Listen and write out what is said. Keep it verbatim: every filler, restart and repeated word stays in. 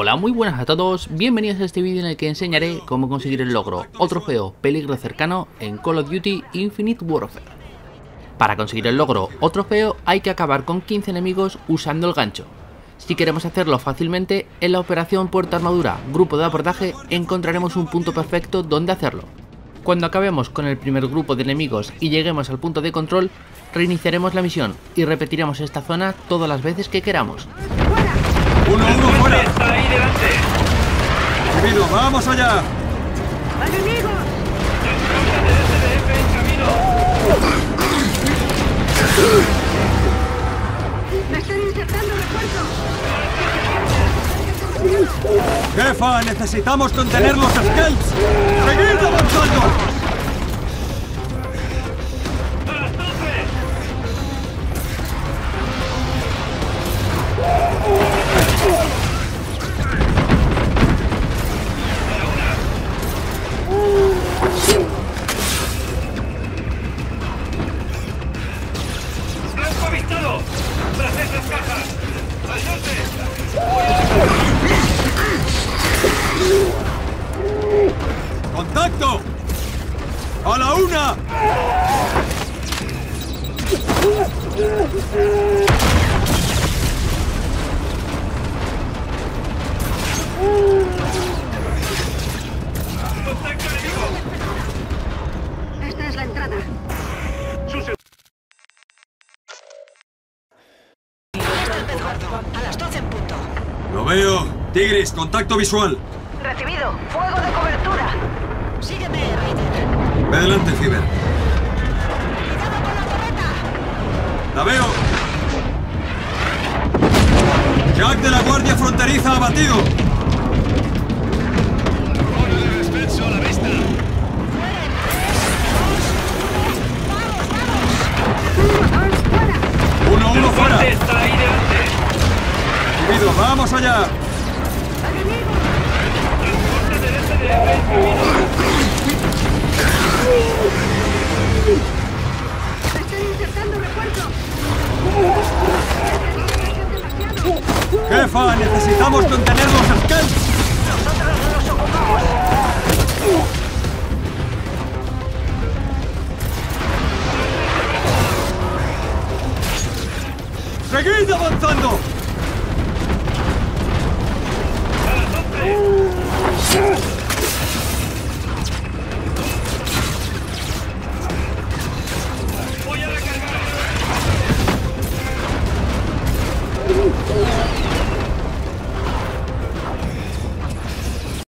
Hola, muy buenas a todos, bienvenidos a este vídeo en el que enseñaré cómo conseguir el logro o trofeo Peligro Cercano en Call of Duty Infinite Warfare. Para conseguir el logro o trofeo hay que acabar con quince enemigos usando el gancho. Si queremos hacerlo fácilmente, en la operación Puerta Armadura Grupo de Abordaje encontraremos un punto perfecto donde hacerlo. Cuando acabemos con el primer grupo de enemigos y lleguemos al punto de control, reiniciaremos la misión y repetiremos esta zona todas las veces que queramos. ¡Uno, uno, fuera! ¡Está ahí delante! ¡Recibido! ¡Vamos allá! ¡Enemigos! ¡Transporte de S D F en camino! ¡Me están insertando refuerzos! ¡Jefa! ¡Necesitamos contener los scouts! ¡Seguid avanzando! ¡A las doce! ¡Blanco avistado! ¡Tras esas cajas! ¡Al norte! ¡Contacto! ¡A la una! ¡Contacto enemigo! Esta es la entrada. A las doce en punto. ¡Lo veo! ¡Tigris! ¡Contacto visual! Recibido. Fuego de cobertura. Sígueme, Raider. Ve adelante, Fiber. Cuidado con la torreta. ¡La veo! ¡Jack de la Guardia Fronteriza abatido! ¡Oro de descenso a la vista! Fuera en tres, dos. Vamos, vamos. ¡Uno, dos, fuera! ¡Uno, uno, fuera! ¡Transporte está ahí delante! ¡Recibido! ¡Vamos allá! ¡Enemigos! ¡Transporte del S D F en camino! ¡Me están insertando refuerzos! ¡Jefa! ¡Necesitamos contener los scouts! Nosotros nos ocupamos. ¡Seguid avanzando! ¡A las once! ¡Voy a recargar!